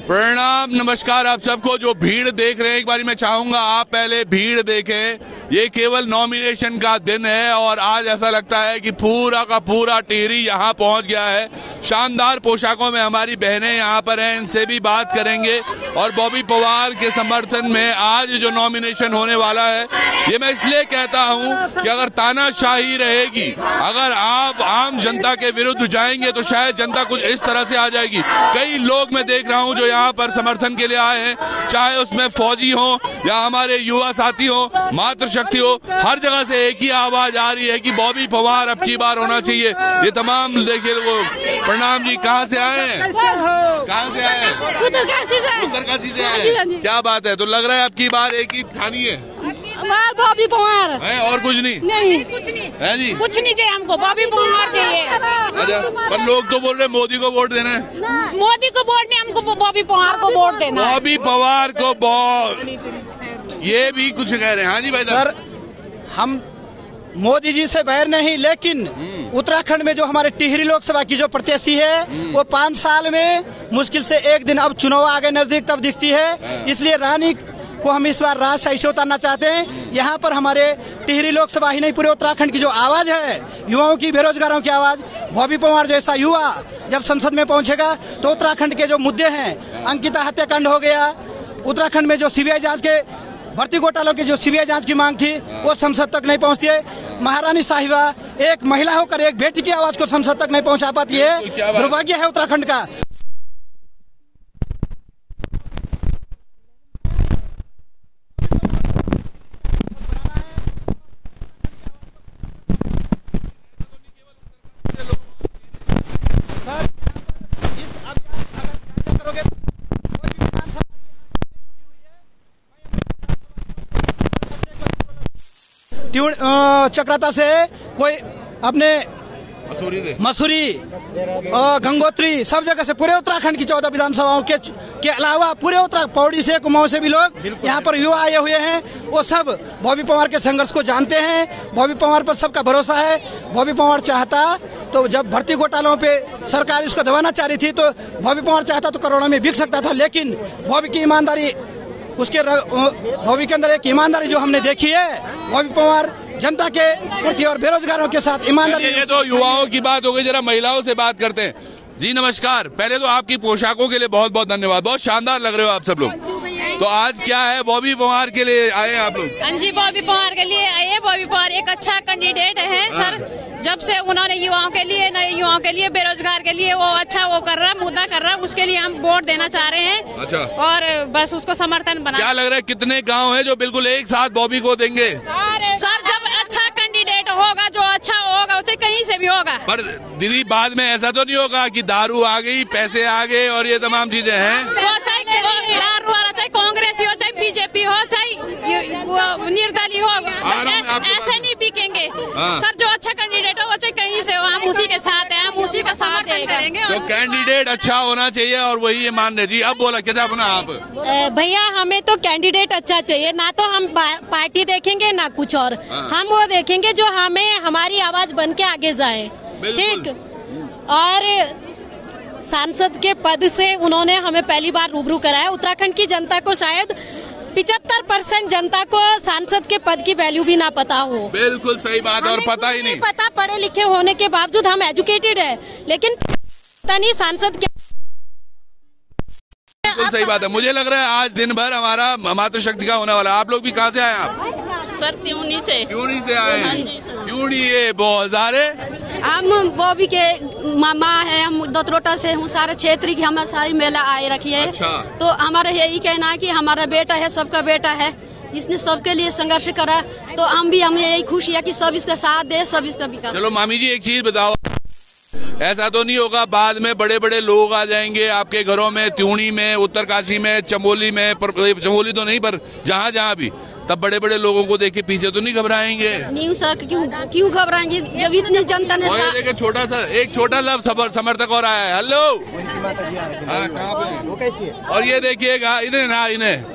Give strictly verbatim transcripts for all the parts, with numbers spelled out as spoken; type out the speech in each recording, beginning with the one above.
प्रणाम, नमस्कार आप सबको जो भीड़ देख रहे हैं। एक बार मैं चाहूंगा आप पहले भीड़ देखें। ये केवल नॉमिनेशन का दिन है और आज ऐसा लगता है कि पूरा का पूरा टिहरी यहाँ पहुंच गया है। शानदार पोशाकों में हमारी बहनें यहाँ पर हैं, इनसे भी बात करेंगे। और बॉबी पवार के समर्थन में आज जो नॉमिनेशन होने वाला है, ये मैं इसलिए कहता हूँ कि अगर तानाशाही रहेगी, अगर आप आम जनता के विरुद्ध जाएंगे तो शायद जनता कुछ इस तरह से आ जाएगी। कई लोग मैं देख रहा हूँ जो यहाँ पर समर्थन के लिए आए हैं, चाहे उसमें फौजी हो या हमारे युवा साथी हो, मातृशक्ति हो, हर जगह से एक ही आवाज आ रही है कि बॉबी पवार अब की बार होना चाहिए। ये तमाम देखिए लोग। प्रणाम जी, कहाँ से आए हैं? कहाँ से आए हैं? उत्तरकाशी से। उत्तरकाशी से आए हैं। क्या बात है? तो लग रहा है अब की बार एक ही ठानी है, बॉबी पवार है और कुछ नहीं? नहीं, कुछ नहीं है जी, कुछ नहीं चाहिए हमको, बॉबी पवार चाहिए। अच्छा, पर लोग तो बोल रहे मोदी को वोट देना है। मोदी को वोट नहीं, हमको बॉबी पवार को वोट देना है। बॉबी पवार को वोट, ये भी कुछ कह रहे हैं। हाँ जी भाई सर, हम मोदी जी से बैर नहीं, लेकिन उत्तराखंड में जो हमारे टिहरी लोकसभा की जो प्रत्याशी है वो पाँच साल में मुश्किल से एक दिन, अब चुनाव आगे नजदीक तब दिखती है, इसलिए रानी को हम इस बार राज सही से उतारना चाहते हैं। यहाँ पर हमारे टिहरी लोकसभा ही नहीं, पूरे उत्तराखंड की जो आवाज है, युवाओं की, बेरोजगारों की आवाज, बॉबी पवार जैसा युवा जब संसद में पहुंचेगा तो उत्तराखंड के जो मुद्दे हैं, अंकिता हत्याकांड हो गया, उत्तराखंड में जो सीबीआई जांच के भर्ती घोटालों की जो सीबीआई जांच की मांग थी वो संसद तक नहीं पहुंचती है। महारानी साहिबा एक महिला होकर एक बेटी की आवाज को संसद तक नहीं पहुंचा पाती है। दुर्भाग्य है उत्तराखंड का। चक्राता से कोई अपने मसूरी मसूरी गंगोत्री सब जगह से, पूरे उत्तराखंड की चौदह विधानसभाओं के के अलावा पूरे उत्तराखंड, पौड़ी से, कुमाऊं से भी लोग यहाँ पर युवा आए हुए हैं। वो सब बॉबी पवार के संघर्ष को जानते हैं। बॉबी पवार पर सबका भरोसा है। बॉबी पवार चाहता तो जब भर्ती घोटालों पे सरकार इसको दबाना चाह रही थी तो बॉबी पवार चाहता तो करोड़ों में बिक सकता था, लेकिन बॉबी की ईमानदारी, उसके बॉबी के अंदर एक ईमानदारी जो हमने देखी है, बॉबी पवार जनता के प्रति और बेरोजगारों के साथ ईमानदारी। ये तो युवाओं की बात हो गई, जरा महिलाओं से बात करते हैं। जी नमस्कार, पहले तो आपकी पोशाकों के लिए बहुत बहुत धन्यवाद, बहुत शानदार लग रहे हो आप सब लोग। तो आज क्या है, बॉबी पवार के लिए आए हैं आप लोग? हाँ जी, बॉबी पवार के लिए आए। बॉबी पवार एक अच्छा कैंडिडेट है सर, जब से उन्होंने युवाओं के लिए, नए युवाओं के लिए, बेरोजगार के लिए वो अच्छा वो कर रहा, मुद्दा कर रहा, उसके लिए हम वोट देना चाह रहे हैं। अच्छा, और बस उसको समर्थन बना। क्या लग रहा है कितने गाँव है जो बिल्कुल एक साथ बॉबी को देंगे? सर, जब अच्छा कैंडिडेट होगा, जो अच्छा होगा, उसे कहीं से भी होगा। पर दीदी बाद में ऐसा तो नहीं होगा कि दारू आ गई, पैसे आ गए और ये तमाम चीजें हैं? वो चाहे दारू वाला, चाहे कांग्रेस हो, चाहे बीजेपी हो, चाहे निर्दलीय हो, ऐसे नहीं बिकेंगे। सर, जो अच्छा कैंडिडेट हो वो चाहे कहीं से हो, हम उसी के साथ हैं, हम उसी का समर्थन करेंगे। तो कैंडिडेट अच्छा होना चाहिए और वही ये मान रहे जी। अब बोला क्या अपना आप? भैया, हमें तो कैंडिडेट अच्छा चाहिए, ना तो हम पार्टी देखेंगे ना कुछ और। हम वो देखेंगे जो हमें हमारी आवाज बन के आगे जाए, ठीक। और सांसद के पद से उन्होंने हमें पहली बार रूबरू कराया। उत्तराखंड की जनता को शायद पिछहत्तर परसेंट जनता को सांसद के पद की वैल्यू भी ना पता हो। बिल्कुल सही बात है, और पता ही नहीं पता, पढ़े लिखे होने के बावजूद हम एजुकेटेड है, लेकिन पता नहीं सांसद क्या। बिल्कुल सही बात है। मुझे लग रहा है आज दिन भर हमारा मातृशक्ति का होने वाला। आप लोग भी कहाँ से आए? आप सर त्यूनी से। त्यूनी से आए हैं? त्यूनी ये बहुत हजारे। हम बॉबी के मामा है, हम दतरोटा से हूँ, सारे क्षेत्र की हमारे सारी मेला आए रखी है। अच्छा। तो हमारा यही कहना है कि हमारा बेटा है, सबका बेटा है, इसने सबके लिए संघर्ष करा, तो हम भी, हमें यही खुशी है कि सब इसका साथ दे, सब इसका विकास। चलो मामी जी एक चीज बताओ, ऐसा तो नहीं होगा बाद में बड़े बड़े लोग आ जाएंगे आपके घरों में, त्यूनी में, उत्तरकाशी में, चमोली में, चमोली तो नहीं पर जहाँ जहाँ भी, तब बड़े बड़े लोगों को देख के पीछे तो नहीं घबराएंगे? नहीं सर, क्यों क्यों घबराएंगे जब इतने जनता ने साथ। छोटा सा एक छोटा सा समर्थक और आया है। हेलो, हाँ कहाँ पे? और ये देखिएगा, इन्हें ना इन्हें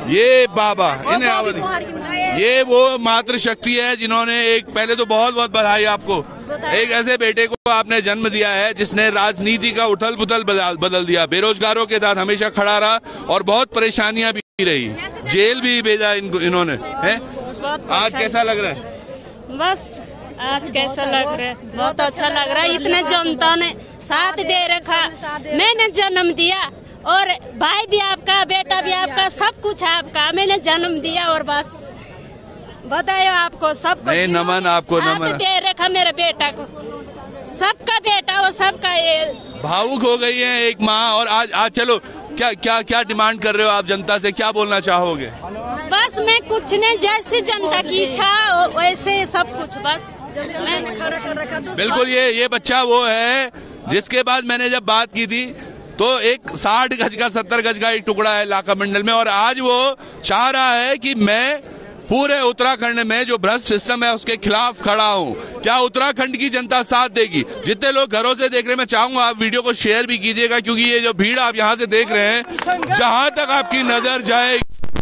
ये बाबा इन्हें आवाज, ये वो मातृशक्ति है जिन्होंने एक, पहले तो बहुत बहुत बधाई आपको, एक ऐसे बेटे को आपने जन्म दिया है जिसने राजनीति का उथल पुथल बदल दिया, बेरोजगारों के साथ हमेशा खड़ा रहा और बहुत परेशानियां भी रही, जेल भी भेजा इनको इन्होंने है। आज कैसा लग रहा है? बस आज कैसा लग रहा है? बहुत अच्छा लग रहा है। इतने जनता ने साथ दे रखा, मैंने जन्म दिया और भाई भी आपका, बेटा भी आपका, सब कुछ आपका, मैंने जन्म दिया और बस बताया आपको सब कुछ। नमन आपको, नमन दे रखा मेरे बेटा को, सबका बेटा और सबका ये। भावुक हो गई है एक माँ। और आज आज चलो क्या क्या क्या डिमांड कर रहे हो आप जनता से, क्या बोलना चाहोगे? बस मैं कुछ नहीं, जैसे जनता की इच्छा वैसे सब कुछ, बस मैंने खड़ा कर रखा। बिल्कुल, ये ये बच्चा वो है जिसके बाद मैंने जब बात की थी तो एक साठ गज का सत्तर गज का एक टुकड़ा है लाका मंडल में, और आज वो चाह रहा है कि मैं पूरे उत्तराखंड में जो भ्रष्ट सिस्टम है उसके खिलाफ खड़ा हूं। क्या उत्तराखंड की जनता साथ देगी? जितने लोग घरों से देख रहे हैं, मैं चाहूंगा आप वीडियो को शेयर भी कीजिएगा, क्योंकि ये जो भीड़ आप यहां से देख रहे हैं, जहां तक आपकी नजर जाए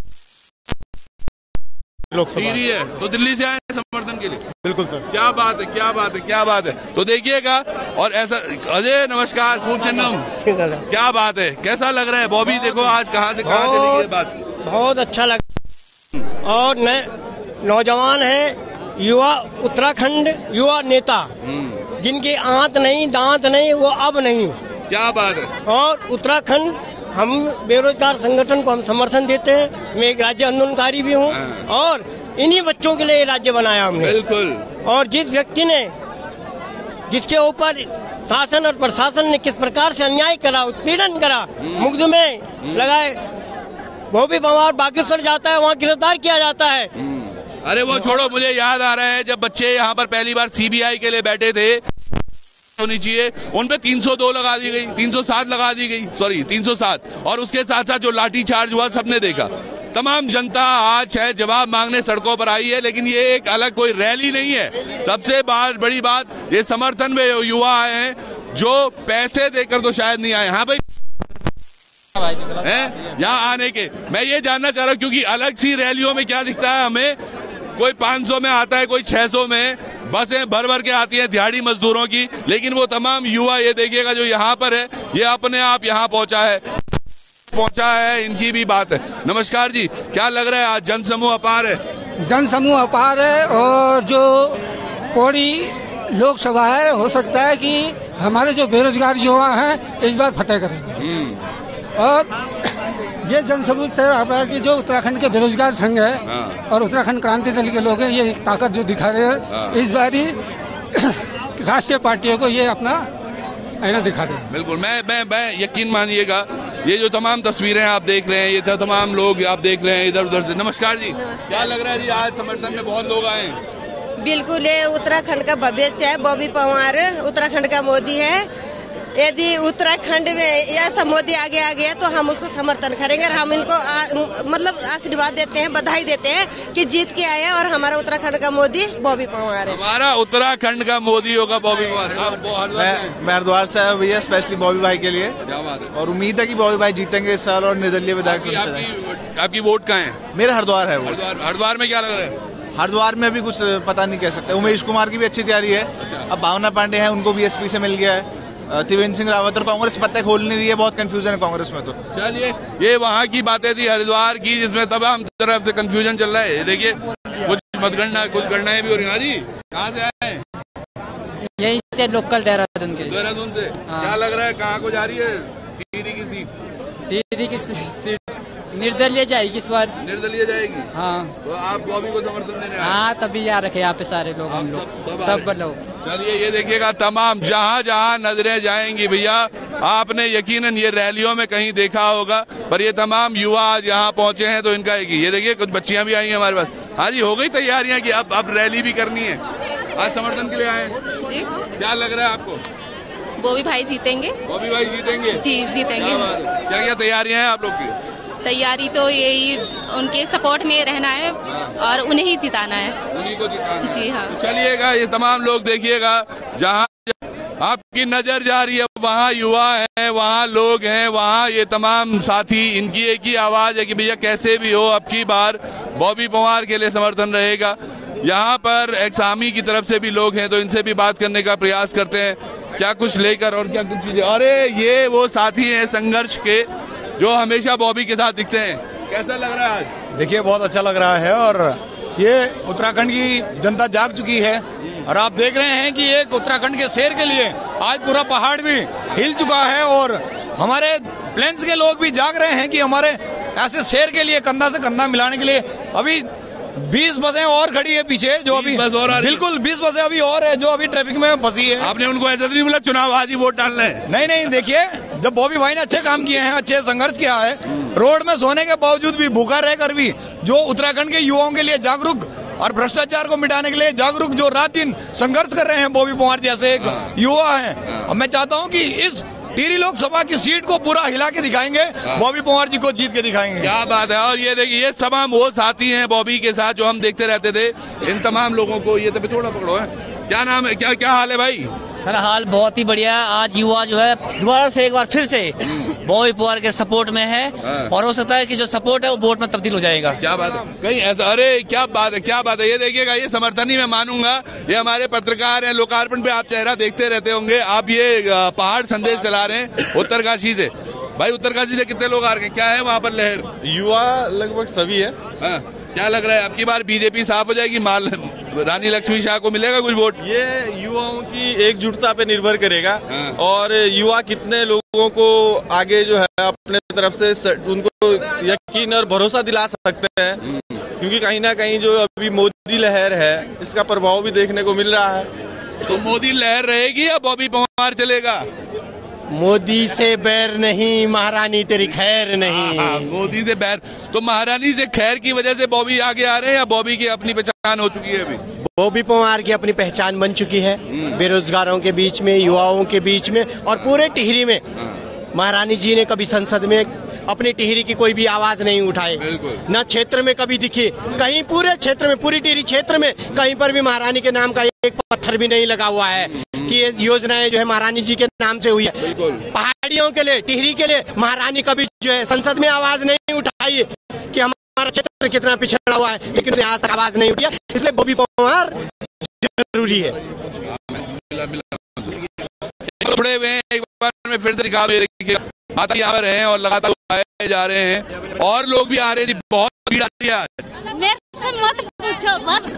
सीरी है, तो दिल्ली से आए हैं समर्थन के लिए। बिल्कुल सर, क्या बात है, क्या बात है, क्या बात है। तो देखिएगा, और ऐसा अजय नमस्कार, खूब चन्नम, क्या बात है, कैसा लग रहा है? बॉबी देखो आज कहाँ से कहाँ चली गई बात। बहुत अच्छा लग, और नौजवान है, युवा उत्तराखंड युवा नेता, जिनके आंत नहीं दांत नहीं, वो अब नहीं। क्या बात है। और उत्तराखंड, हम बेरोजगार संगठन को हम समर्थन देते हैं। मैं एक राज्य आंदोलनकारी भी हूँ, और इन्हीं बच्चों के लिए राज्य बनाया हमने। बिल्कुल। और जिस व्यक्ति ने, जिसके ऊपर शासन और प्रशासन ने किस प्रकार से अन्याय करा, उत्पीड़न करा, मुकदमे लगाए, बॉबी पंवार बागेश्वर जाता है, वहाँ गिरफ्तार किया जाता है। अरे वो छोड़ो, मुझे याद आ रहा है जब बच्चे यहाँ पर पहली बार सीबीआई के लिए बैठे थे, होनी चाहिए, उन पे तीन सौ दो लगा दी गई, तीन सौ सात लगा दी गई, सॉरी तीन सौ सात, और उसके साथ साथ जो लाठी चार्ज हुआ सबने देखा। तमाम जनता आज है जवाब मांगने सड़कों पर आई है, लेकिन ये एक अलग कोई रैली नहीं है। सबसे बड़ी बात, ये समर्थन में युवा आए हैं जो पैसे देकर तो शायद नहीं आए। हाँ भाई, हैं यहाँ आने के, मैं ये जानना चाह रहा हूँ, क्योंकि अलग सी रैलियों में क्या दिखता है हमें, कोई पाँच सौ में आता है, कोई छह सौ में, बसें भर भर के आती हैं दिहाड़ी मजदूरों की, लेकिन वो तमाम युवा, ये देखिएगा जो यहाँ पर है, ये अपने आप यहाँ पहुंचा है पहुंचा है इनकी भी बात है। नमस्कार जी, क्या लग रहा है आज जनसमूह अपार है? जनसमूह अपार है, और जो पौड़ी लोकसभा है, हो सकता है कि हमारे जो बेरोजगार युवा हैं इस बार फतेह करेंगे। और ये जनसमूह से आप कि जो उत्तराखंड के बेरोजगार संघ है, हाँ। और उत्तराखंड क्रांति दल के लोग हैं, ये एक ताकत जो दिखा रहे हैं, हाँ। इस बारी राष्ट्रीय पार्टियों को ये अपना आईना दिखा दे। बिल्कुल, मैं मैं मैं यकीन मानिएगा, ये जो तमाम तस्वीरें आप देख रहे हैं, ये तमाम लोग आप देख रहे हैं इधर उधर से। नमस्कार जी, नमस्कार। क्या लग रहा है जी आज समर्थन में बहुत लोग आए हैं? बिल्कुल, ये उत्तराखंड का भविष्य है, बॉबी पंवार उत्तराखंड का मोदी है। यदि उत्तराखंड में ऐसा मोदी आगे आ गया तो हम उसको समर्थन करेंगे, और हम इनको आ, मतलब आशीर्वाद देते हैं, बधाई देते हैं कि जीत के आया, और हमारा उत्तराखंड का मोदी बॉबी पंवार है। हमारा उत्तराखंड का मोदी होगा बॉबी पंवार। मैं हरिद्वार से आया भैया, स्पेशली बॉबी भाई के लिए, और उम्मीद है कि बॉबी भाई जीतेंगे इस साल, और निर्दलीय विधायक। आपकी वोट कहाँ है? मेरा हरिद्वार है। हरिद्वार में क्या लग रहा है? हरिद्वार में भी कुछ पता नहीं कह सकते। उमेश कुमार की भी अच्छी तैयारी है। अब भावना पांडे है, उनको बीएसपी से मिल गया है। त्रिवेंद्र सिंह रावत, और कांग्रेस पत्ते खोल नहीं रही है, बहुत कंफ्यूजन है कांग्रेस में। तो चलिए, ये वहाँ की बातें थी हरिद्वार की, जिसमें तमाम तरफ से कंफ्यूजन चल रहा है। देखिए, कुछ मतगणना, कुछ गणनाएं भी हो रही हैं। जी, कहाँ से आए हैं? यही से लोकल देहरादून के। देहरादून से। हाँ। क्या लग रहा है, कहाँ को जा रही है टिहरी की सीट? टिहरी की सीट निर्दलीय जाएगी इस बार। निर्दलीय जाएगी? हाँ। तो आप बॉबी को समर्थन देने? हाँ, तभी याद रखे यहाँ पे सारे लोग, हम लोग सब, सब लोग। चलिए, ये देखिएगा, तमाम जहाँ जहाँ नजरें जाएंगी भैया, आपने यकीनन ये रैलियों में कहीं देखा होगा, पर ये तमाम युवा आज यहाँ पहुंचे हैं, तो इनका एक ही, ये देखिए कुछ बच्चियां भी आई हैं हमारे पास। हाँ जी, हो गई तैयारियां कि अब अब रैली भी करनी है? आज समर्थन के लिए आए जी। क्या लग रहा है आपको? बॉबी भाई जीतेंगे। बॉबी भाई जीतेंगे? जी, जीतेंगे। क्या क्या तैयारियां हैं आप लोग की? तैयारी तो यही, उनके सपोर्ट में रहना है और उन्हें ही जिताना है। उन्हीं को जिताना। जी हाँ। चलिएगा, ये तमाम लोग देखिएगा, जहाँ आपकी नजर जा रही है, वहाँ युवा है, वहाँ लोग हैं, वहाँ ये तमाम साथी, इनकी एक ही आवाज है कि भैया कैसे भी हो अब की बार बॉबी पंवार के लिए समर्थन रहेगा। यहाँ पर एक्सामी की तरफ से भी लोग हैं, तो इनसे भी बात करने का प्रयास करते हैं, क्या कुछ लेकर और क्या कुछ चीजें। अरे ये वो साथी हैं संघर्ष के जो हमेशा बॉबी के साथ दिखते हैं। कैसा लग रहा है आज? देखिए बहुत अच्छा लग रहा है और ये उत्तराखंड की जनता जाग चुकी है और आप देख रहे हैं कि एक उत्तराखंड के शेर के लिए आज पूरा पहाड़ भी हिल चुका है और हमारे प्लेन्स के लोग भी जाग रहे हैं कि हमारे ऐसे शेर के लिए कंधा से कंधा मिलाने के लिए अभी बीस बसें और खड़ी है पीछे, जो अभी बस और बिल्कुल बीस बसें अभी और है जो अभी ट्रैफिक में फंसी है। आपने उनको ऐसा नहीं बोला चुनाव आज ही वोट डालना है? नहीं नहीं, देखिए जब बॉबी भाई ने अच्छे काम किए हैं, अच्छे संघर्ष किया है, रोड में सोने के बावजूद भी, भूखा रहकर भी, जो उत्तराखंड के युवाओं के लिए जागरूक और भ्रष्टाचार को मिटाने के लिए जागरूक जो रात दिन संघर्ष कर रहे हैं, बॉबी पंवार जैसे एक युवा है। और मैं चाहता हूँ कि इस टिहरी लोकसभा की सीट को पूरा हिला के दिखाएंगे, बॉबी पंवार जी को जीत के दिखाएंगे। क्या बात है। और ये देखिए ये तमाम वो साथी हैं बॉबी के साथ जो हम देखते रहते थे, इन तमाम लोगों को ये तो थोड़ा पकड़ो है। क्या नाम है, क्या क्या हाल है भाई? सर हाल बहुत ही बढ़िया। आज युवा जो है दोबारा से एक बार फिर से बॉबी पंवार के सपोर्ट में है और हो सकता है कि जो सपोर्ट है वो वोट में तब्दील हो जाएगा। क्या बात है, कहीं ऐसा, अरे क्या बात है, क्या बात है। ये देखिएगा, ये समर्थन ही मैं मानूंगा। ये हमारे पत्रकार हैं, लोकार्पण पे आप चेहरा देखते रहते होंगे। आप ये पहाड़ संदेश चला रहे हैं उत्तरकाशी से। भाई उत्तरकाशी से कितने लोग आ रहे हैं, क्या है वहाँ पर लहर? युवा लगभग सभी है। हाँ, क्या लग रहा है आपकी बार बीजेपी साफ हो जाएगी, माल रानी लक्ष्मी शाह को मिलेगा कुछ वोट? ये युवाओं की एकजुटता पे निर्भर करेगा और युवा कितने लोगों को आगे जो है अपने तरफ से उनको यकीन और भरोसा दिला सकते हैं, क्योंकि कहीं ना कहीं जो अभी मोदी लहर है इसका प्रभाव भी देखने को मिल रहा है। तो मोदी लहर रहेगी या बॉबी पंवार चलेगा? मोदी से बैर नहीं, महारानी तेरी खैर नहीं। हाँ, मोदी से बैर, तो महारानी से खैर की वजह से बॉबी आगे आ रहे हैं या बॉबी की अपनी पहचान हो चुकी है? अभी बॉबी पंवार की अपनी पहचान बन चुकी है, बेरोजगारों के बीच में, युवाओं के बीच में और पूरे टिहरी में। महारानी जी ने कभी संसद में अपनी टिहरी की कोई भी आवाज नहीं उठाई, न क्षेत्र में कभी दिखी, कहीं पूरे क्षेत्र में, पूरी टिहरी क्षेत्र में कहीं पर भी महारानी के नाम का एक पत्थर भी नहीं लगा हुआ है कि ये योजनाएं जो है महारानी जी के नाम से हुई है। पहाड़ियों के लिए, टिहरी के लिए महारानी कभी जो है संसद में आवाज नहीं उठाई कि हमारा क्षेत्र कितना पिछड़ा हुआ है, लेकिन आज तक आवाज नहीं उठी। इसलिए बॉबी पंवार जरूरी है। एक बार में फिर से दिखा यहाँ रहे हैं और लगातार आए जा रहे हैं और लोग भी आ रहे हैं। बहुत भीड़ आ रही है आज। मेरे से मत पूछो, बस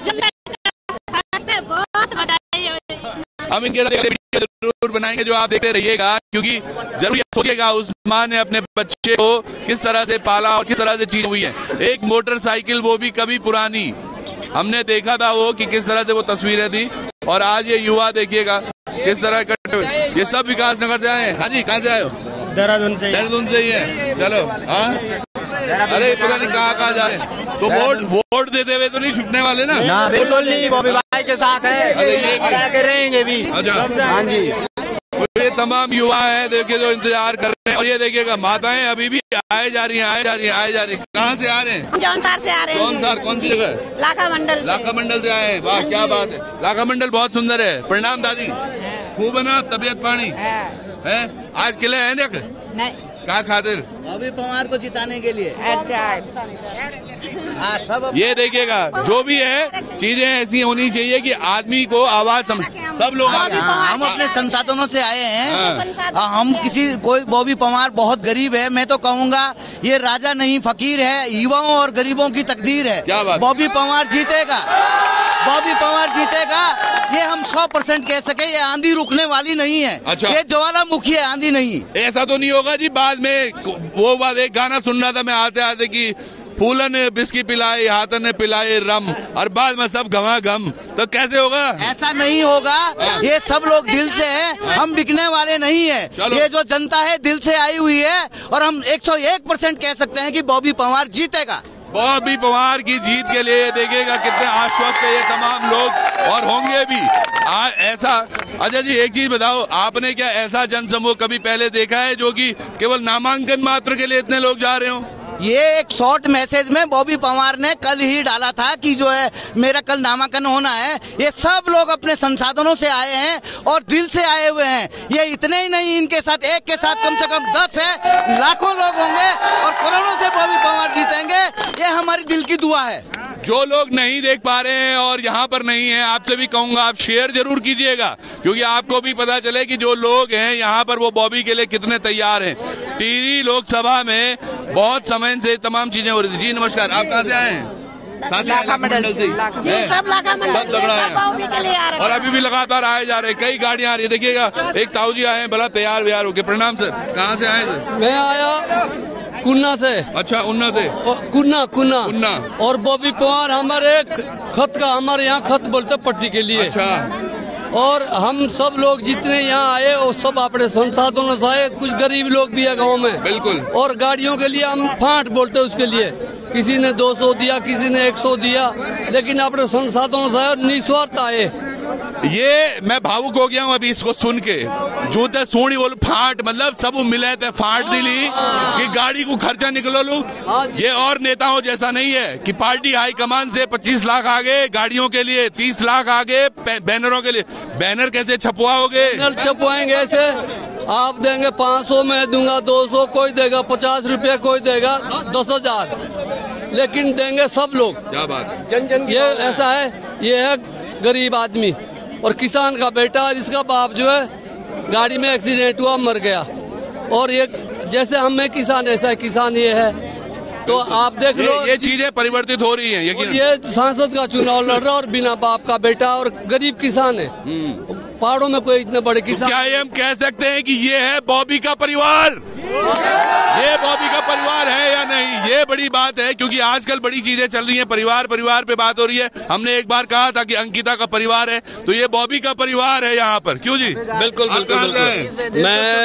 बहुत बधाई हो। हम इनके जरूर बनाएंगे जो आप देखते रहिएगा, क्योंकि जरूर सोचिएगा उस्मान ने अपने बच्चे को किस तरह से पाला और किस तरह से चीज हुई है। एक मोटरसाइकिल, वो भी कभी पुरानी, हमने देखा था वो कि किस तरह से वो तस्वीरें थी। और आज ये युवा देखिएगा किस तरह इकट्ठे, ये सब विकास नगर से आए हैं। हाँ जी, कहाँ से आए हो? देहरादून से। देहरादून से ही है, चलो। हाँ, अरे पता नहीं कहाँ कहाँ जा रहे हैं। तो वोट वोट देते हुए तो नहीं छुटने वाले ना? ना, बिल्कुल नहीं, बॉबी भाई के साथ है, आगे रहेंगे भी। हाँ जी, ये तमाम युवा हैं देखिए जो इंतजार कर रहे हैं। और ये देखिएगा माताएं अभी भी आए जा रही हैं, आए जा रही हैं, आए जा रही हैं। कहाँ से आ रहे हैं? जौनसार से आ रहे हैं। जौनसार कौन सी जगह? लाखा मंडल से। लाखा मंडल से आए हैं, वाह क्या बात है। लाखा मंडल बहुत सुंदर है। प्रणाम दादी, खूब है ना तबियत पानी है? आज किले है ना? नहीं, क्या खातिर? बॉबी पंवार को जिताने के लिए। हाँ, सब ये देखिएगा, जो भी है चीजें ऐसी होनी चाहिए कि आदमी को आवाज समझ, सब लोग हम अपने संसाधनों से आए हैं। हम किसी कोई बॉबी पंवार बहुत गरीब है, मैं तो कहूँगा ये राजा नहीं फकीर है, युवाओं और गरीबों की तकदीर है। बॉबी पंवार जीतेगा, बॉबी पंवार जीतेगा, ये हम सौ परसेंट कह सके। ये आंधी रुकने वाली नहीं है। अच्छा। ये ज्वालामुखी है, आंधी नहीं। ऐसा तो नहीं होगा जी बाद में? वो बात, एक गाना सुन रहा था मैं आते आते कि फूलन ने बिस्की पिलाई, हाथन ने पिलाई रम, और बाद में सब घमा घम, तो कैसे होगा? ऐसा नहीं होगा। ये सब लोग दिल से हैं, हम बिकने वाले नहीं है। ये जो जनता है दिल से आई हुई है और हम एक सौ एक परसेंट कह सकते हैं कि बॉबी पंवार जीतेगा। बॉबी पंवार की जीत के लिए देखिएगा कितने आश्वस्त है ये तमाम लोग, और होंगे भी आ, ऐसा। अच्छा जी, एक चीज बताओ, आपने क्या ऐसा जनसमूह कभी पहले देखा है जो कि केवल नामांकन मात्र के लिए इतने लोग जा रहे हो? ये एक शॉर्ट मैसेज में बॉबी पवार ने कल ही डाला था कि जो है मेरा कल नामांकन होना है। ये सब लोग अपने संसाधनों से आए हैं और दिल से आए हुए हैं। ये इतने ही नहीं, इनके साथ एक के साथ कम से कम दस है, लाखों लोग होंगे और करोड़ों से बॉबी पवार जीतेंगे। ये हमारी दिल की दुआ है। जो लोग नहीं देख पा रहे हैं और यहाँ पर नहीं हैं, आपसे भी कहूंगा आप शेयर जरूर कीजिएगा, क्योंकि आपको भी पता चले कि जो लोग हैं यहाँ पर वो बॉबी के लिए कितने तैयार हैं। टिहरी लोकसभा में बहुत समय से तमाम चीजें हो रही थी। जी नमस्कार, आप कहाँ से आए हैं? लाखा मंडल से। जी, सब लाखा मंडल से, सब बॉबी के लिए आ रहे हैं। और अभी भी लगातार आए जा रहे हैं, कई गाड़ियां आ रही है। देखिएगा एक ताऊ जी आए हैं, भला तैयार व्यार होके। प्रणाम सर, कहाँ से आए सर? मैं आया कुन्ना से। अच्छा, उन्ना से। कुन्ना कुन्ना कुन्ना। और बॉबी पवार हमारे खत का, हमारे यहाँ खत बोलते पट्टी के लिए। अच्छा। और हम सब लोग जितने यहाँ आए वो सब अपने संसाधनों से आए। कुछ गरीब लोग भी है गांव में। बिल्कुल। और गाड़ियों के लिए हम फांट बोलते उसके लिए, किसी ने दो सौ दिया, किसी ने एक सौ दिया, लेकिन अपने संसाधनों से आए, निस्वार्थ आए। ये मैं भावुक हो गया हूँ अभी इसको सुन के। जूते सोनी बोल फाट, मतलब सब मिले थे फाट दिली कि गाड़ी को खर्चा निकलो लू। ये और नेताओं जैसा नहीं है कि पार्टी हाईकमान से पच्चीस लाख आगे गाड़ियों के लिए, तीस लाख आगे बैनरों के लिए। बैनर कैसे छपवाओगे? बैनर छपवाएंगे ऐसे, आप देंगे पाँच सौ, मैं दूंगा दो सौ, कोई देगा पचास रुपए, कोई देगा दस हजार, लेकिन देंगे सब लोग। क्या बात। जन जन ये ऐसा है, ये है गरीब आदमी और किसान का बेटा, जिसका बाप जो है गाड़ी में एक्सीडेंट हुआ, मर गया। और ये जैसे हम में किसान, ऐसा है किसान ये है। तो आप देख लो, ये, ये चीजें परिवर्तित हो रही हैं। ये सांसद का चुनाव लड़ रहा और बिना बाप का बेटा और गरीब किसान है। पहाड़ों में कोई इतने बड़े किसान। तो क्या ये हम कह सकते हैं कि ये है बॉबी का परिवार? ये बॉबी का परिवार है या नहीं, ये बड़ी बात है, क्योंकि आजकल बड़ी चीजें चल रही हैं, परिवार परिवार पे बात हो रही है। हमने एक बार कहा था कि अंकिता का परिवार है, तो ये बॉबी का परिवार है यहाँ पर। क्यों जी? बिल्कुल बिल्कुल बिल्कुल।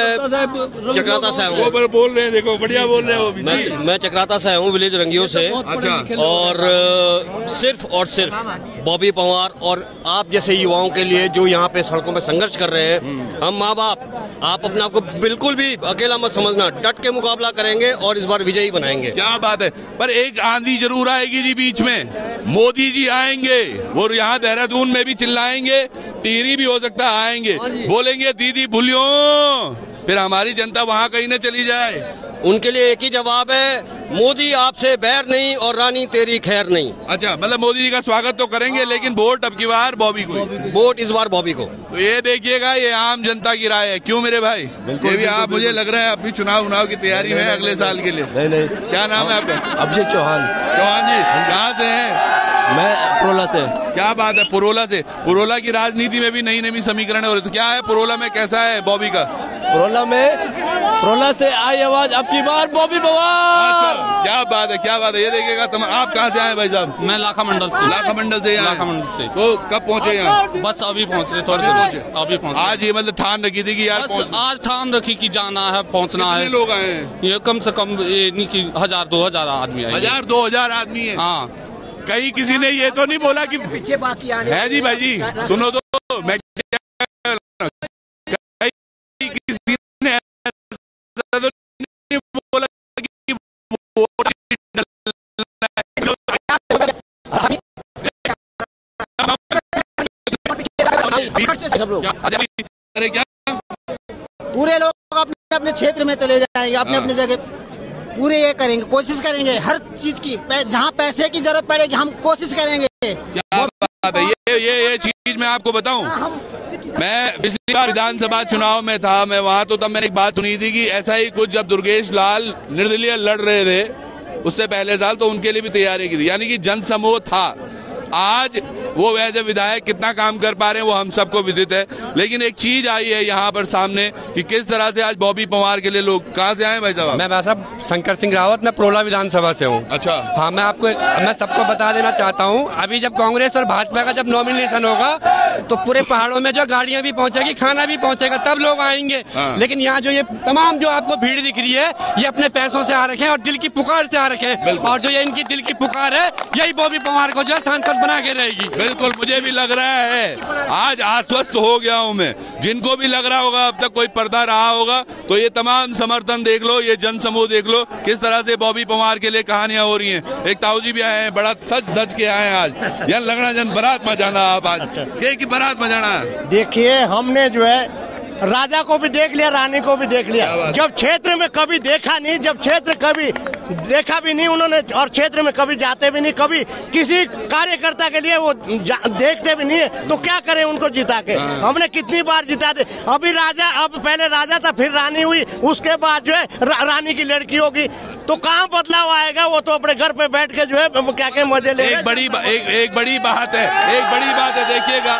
मैं चक्राता से हूँ। बोल रहे हैं, देखो बढ़िया बोल रहे हो। मैं, मैं चक्राता से हूँ, विलेज रंगियों से। अच्छा। और सिर्फ और सिर्फ बॉबी पवार और आप जैसे युवाओं के लिए जो यहाँ पे सड़कों पे संघर्ष कर रहे हैं, हम माँ बाप, आप अपने आप को बिल्कुल भी अकेला मत समझना, डट के मुकाबला करेंगे और इस बार विजयी बनाएंगे। क्या बात है। पर एक आंधी जरूर आएगी जी बीच में, मोदी जी आएंगे, वो यहाँ देहरादून में भी चिल्लाएंगे, टिहरी भी हो सकता है आएंगे, बोलेंगे दीदी भूलियो, फिर हमारी जनता वहाँ कहीं न चली जाए। उनके लिए एक ही जवाब है, मोदी आपसे बैर नहीं और रानी तेरी खैर नहीं। अच्छा, मतलब मोदी जी का स्वागत तो करेंगे, लेकिन वोट अब की बार बॉबी को। वोट इस बार बॉबी को। तो ये देखिएगा, ये आम जनता की राय है। क्यों मेरे भाई? ये भी आप, मुझे लग रहा है अभी चुनाव उनाव की तैयारी में अगले साल के लिए। नहीं नहीं। क्या नाम है आपका? अभिषेक चौहान। चौहान जी, कहाँ से हैं? मैं पुरोला से। क्या बात है, पुरोला से। पुरोला की राजनीति में भी नई नई समीकरण हो रही, तो क्या है पुरोला में, कैसा है बॉबी का? पुरोला में, पुरोला से आई आवाज अब की बार बॉबी पवार। क्या बात है, क्या बात है। ये देखिएगा। आप कहाँ से आए भाई साहब? मैं लाखा मंडल से। लाखा मंडल से यहाँ? लाखा मंडल से। तो कब पहुँचे यहाँ? बस अभी पहुँच रहे, थोड़ी देर पहुँचे, अभी पहुँचे। आज ये मतलब ठान रखी थी कि यार आज ठान रखी कि जाना है, पहुँचना है। लोग आए हैं? ये कम से कम ये नहीं कि हजार दो हजार आदमी आए। हजार दो हजार आदमी है? हाँ। कहीं किसी ने ये तो नहीं बोला कि पीछे बाकी है जी भाई जी, सुनो तो, मैं कहीं किसी ने तो नहीं बोला कि वोट अरे क्या पूरे लोग अपने अपने क्षेत्र में चले जाएंगे, अपने अपने जगह पूरे ये करेंगे, कोशिश करेंगे हर चीज की, जहाँ पैसे की जरूरत पड़ेगी हम कोशिश करेंगे। क्या बात है। ये ये ये चीज मैं आपको बताऊं, मैं पिछली बार विधानसभा चुनाव में था, मैं वहां तो तब मैंने एक बात सुनी थी कि ऐसा ही कुछ जब दुर्गेश लाल निर्दलीय लड़ रहे थे उससे पहले साल, तो उनके लिए भी तैयारी की थी, यानी कि जन समूह था। आज वो वैसे विधायक कितना काम कर पा रहे हैं वो हम सबको विदित है, लेकिन एक चीज आई है यहाँ पर सामने कि किस तरह से आज बॉबी पवार के लिए लोग, कहाँ से आए भाई साहब? मैं भाई साहब शंकर सिंह रावत, मैं प्रोला विधानसभा से हूँ। अच्छा। हाँ, मैं आपको मैं सबको बता देना चाहता हूँ, अभी जब कांग्रेस और भाजपा का जब नॉमिनेशन होगा तो पूरे पहाड़ों में जो गाड़ियां भी पहुंचेगी, खाना भी पहुंचेगा, तब लोग आएंगे। लेकिन यहाँ जो ये तमाम जो आपको भीड़ दिख रही है, ये अपने पैसों से आ रखे हैं और दिल की पुकार से आ रखे हैं, और जो ये इनकी दिल की पुकार है, यही बॉबी पवार को जो है सांसद बना के रहेगी। बिल्कुल, मुझे भी लग रहा है, आज आश्वस्त हो गया हूं मैं। जिनको भी लग रहा होगा अब तक कोई पर्दा रहा होगा, तो ये तमाम समर्थन देख लो, ये जन समूह देख लो, किस तरह से बॉबी पवार के लिए कहानियां हो रही हैं। एक ताऊ जी भी आए हैं, बड़ा सच धज के आए हैं आज। यहाँ लगना जन बारात में जाना, आप आज के की बारात में जाना। देखिए, हमने जो है राजा को भी देख लिया, रानी को भी देख लिया। जब क्षेत्र में कभी देखा नहीं, जब क्षेत्र कभी देखा भी नहीं उन्होंने, और क्षेत्र में कभी जाते भी नहीं, कभी किसी कार्यकर्ता के लिए वो देखते भी नहीं है, तो क्या करें उनको जिता के। हमने कितनी बार जिता दे। अभी राजा, अब पहले राजा था, फिर रानी हुई, उसके बाद जो है रा, रानी की लड़की होगी, तो कहाँ बदलाव आएगा। वो तो अपने घर पे बैठ के जो है क्या क्या मजे ले। एक बड़ी एक, एक बड़ी बात है, एक बड़ी बात है, देखिएगा।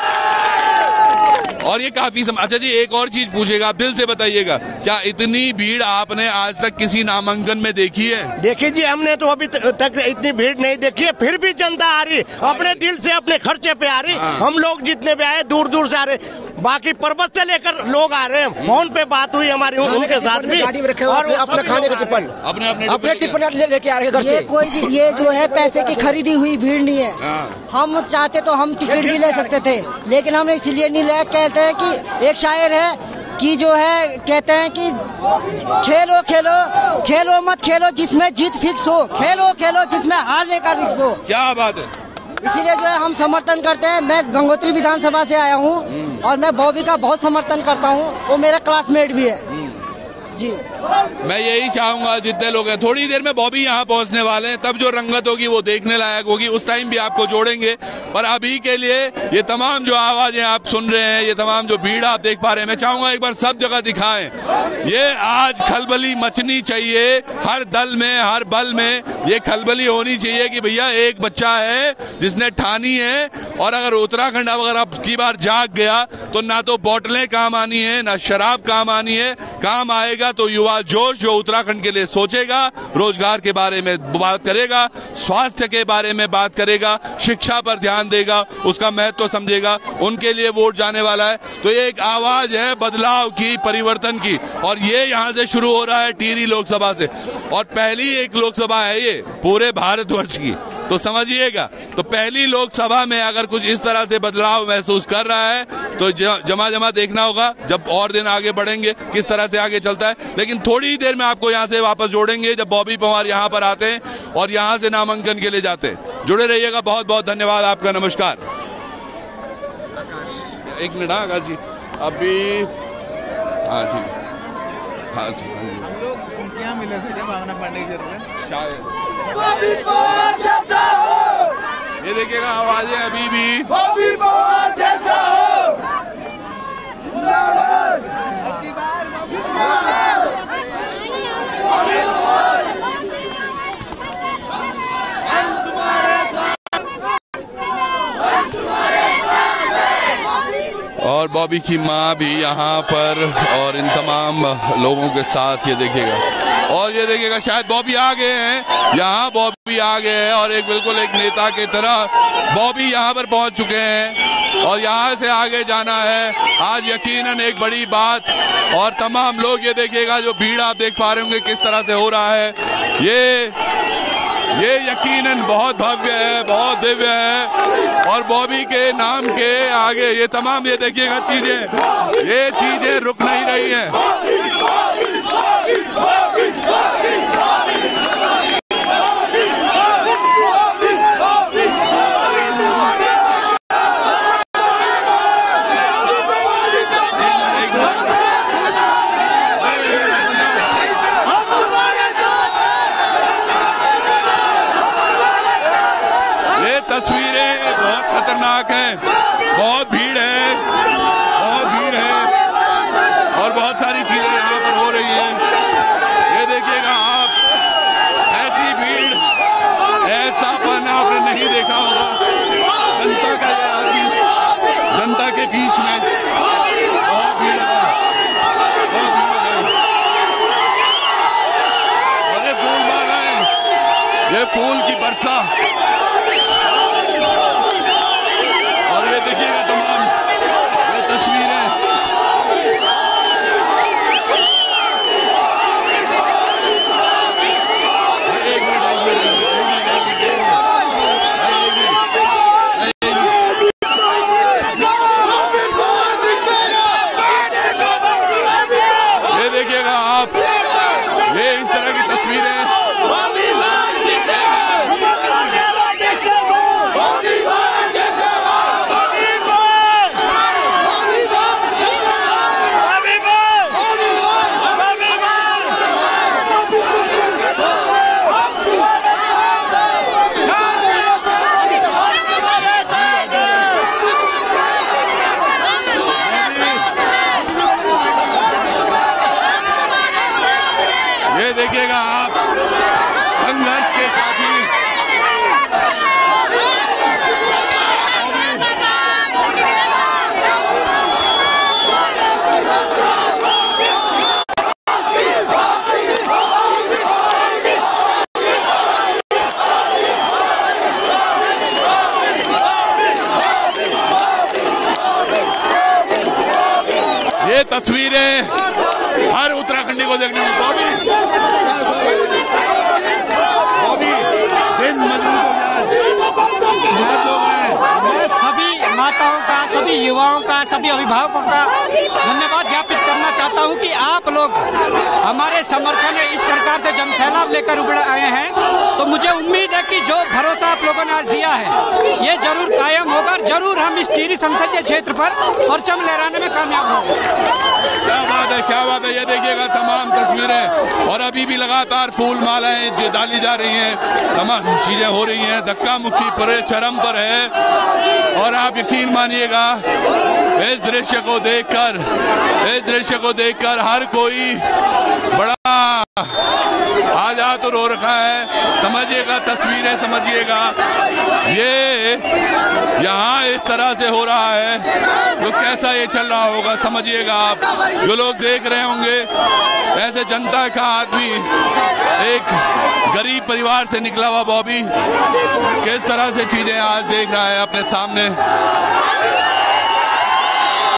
और ये काफी सम... अच्छा जी, एक और चीज पूछेगा, आप दिल से बताइएगा, क्या इतनी भीड़ आपने आज तक किसी नामांकन में देखी है? देखिए जी, हमने तो अभी तक इतनी भीड़ नहीं देखी है, फिर भी जनता आ रही, अपने दिल से, अपने खर्चे पे आ रही। हम लोग जितने भी आए, दूर दूर से आ रहे, बाकी पर्वत से लेकर लोग आ रहे हैं। फोन पे बात हुई हमारी उनके साथ भी, और अपने खाने का टिप्पण, अपने अपने टिप्पण लेके आ रहे हैं घर से। ये कोई भी, ये जो है पैसे की खरीदी हुई भीड़ नहीं है। हम चाहते तो हम टिकट भी ले सकते थे, लेकिन हमने इसलिए नहीं लिया। कहते हैं कि एक शायर है कि जो है, कहते हैं कि खेलो खेलो खेलो मत खेलो जिसमें जीत फिक्स हो, खेलो खेलो जिसमें हारने का रिस्क हो। क्या बात है। इसीलिए जो है हम समर्थन करते हैं। मैं गंगोत्री विधानसभा से आया हूँ और मैं बॉबी का बहुत समर्थन करता हूँ। वो मेरा क्लासमेट भी है जी। मैं यही चाहूंगा, जितने लोग हैं, थोड़ी देर में बॉबी यहाँ पहुँचने वाले हैं, तब जो रंगत होगी वो देखने लायक होगी, उस टाइम भी आपको जोड़ेंगे। पर अभी के लिए ये तमाम जो आवाजें आप सुन रहे हैं, ये तमाम जो भीड़ आप देख पा रहे हैं, मैं चाहूंगा एक बार सब जगह दिखाएं। ये आज खलबली मचनी चाहिए, हर दल में, हर बल में ये खलबली होनी चाहिए कि भैया एक बच्चा है जिसने ठानी है, और अगर उत्तराखंड अगर अब की बार जाग गया तो ना तो बोतलें काम आनी है, ना शराब काम आनी है, काम आएगा तो युवा जोश जो उत्तराखंड के लिए सोचेगा, रोजगार के बारे में बात करेगा, स्वास्थ्य के बारे में बात करेगा, शिक्षा पर ध्यान देगा, उसका महत्व समझेगा, उनके लिए वोट जाने वाला है। तो ये एक आवाज है बदलाव की, परिवर्तन की, और ये यहाँ से शुरू हो रहा है टिहरी लोकसभा से, और पहली एक लोकसभा है ये पूरे भारतवर्ष की, तो समझिएगा। तो पहली लोकसभा में अगर कुछ इस तरह से बदलाव महसूस कर रहा है तो जमा जमा देखना होगा, जब और दिन आगे बढ़ेंगे किस तरह से आगे चलता है। लेकिन थोड़ी ही देर में आपको यहाँ से वापस जोड़ेंगे जब बॉबी पवार यहाँ पर आते हैं और यहाँ से नामांकन के लिए जाते हैं। जुड़े रहिएगा, बहुत बहुत धन्यवाद आपका, नमस्कार। एक मिनट हाँ आकाश जी, अभी हाँ ठीक हाँ जी, हम लोग क्या मिले थे क्या भावना पांडे जी में शायद। ये देखिएगा आवाजें अभी भी बॉबी पवार जैसा हो। और बॉबी की माँ भी यहाँ पर, और इन तमाम लोगों के साथ ये देखिएगा, और ये देखिएगा शायद बॉबी आ गए हैं, यहाँ बॉबी आ गए हैं, और एक बिल्कुल एक नेता की तरह बॉबी यहाँ पर पहुँच चुके हैं, और यहाँ से आगे जाना है आज यकीनन एक बड़ी बात। और तमाम लोग ये देखिएगा, जो भीड़ आप देख पा रहे होंगे किस तरह से हो रहा है, ये ये यकीनन बहुत भव्य है, बहुत दिव्य है, और बॉबी के नाम के आगे ये तमाम ये देखिएगा चीजें, ये चीजें रुक नहीं रही हैं। तस्वीरें बहुत खतरनाक हैं, बहुत भीड़ है, बहुत भीड़ है, और बहुत सारी चीजें यहाँ पर हो रही हैं। ये देखिएगा आप, ऐसी भीड़, ऐसापन आपने नहीं देखा होगा। जनता का ये आदमी, जनता के बीच में बहुत भीड़ है, बहुत भीड़ है, और ये फूल बाग है, ये फूल की वर्षा, और ये देखिएगा तमाम तस्वीरें हर उत्तराखंडी को देखने को बॉबी बॉबी दिन मजबूत हो जाए। मैं सभी माताओं का, सभी युवाओं का, सभी अभिभावकों का धन्यवाद ज्ञापित करना चाहता हूं कि आप लोग हमारे समर्थन में इस प्रकार से जन सैलाब लेकर उभर आए हैं। तो मुझे उम्मीद है कि जो भरोसा आप लोगों ने आज दिया है ये जरूर कायम होगा। जरूर हम इस टिहरी संसदीय क्षेत्र पर परचम लहराने में कामयाब होंगे। क्या बात है, क्या बात है। ये देखिएगा तमाम तस्वीरें और अभी भी लगातार फूल मालाएं डाली जा रही हैं, तमाम चीजें हो रही हैं, धक्का मुक्की पर चरम पर है। और आप यकीन मानिएगा इस दृश्य को देखकर इस दृश्य को देखकर हर कोई बड़ा आजाद तो रो रखा है। समझिएगा तस्वीरें, समझिएगा ये यहाँ इस तरह से हो रहा है तो कैसा ये चल रहा होगा, समझिएगा आप। जो लोग देख रहे होंगे ऐसे जनता का आदमी, एक गरीब परिवार से निकला हुआ बॉबी किस तरह से चीजें आज देख रहा है अपने सामने।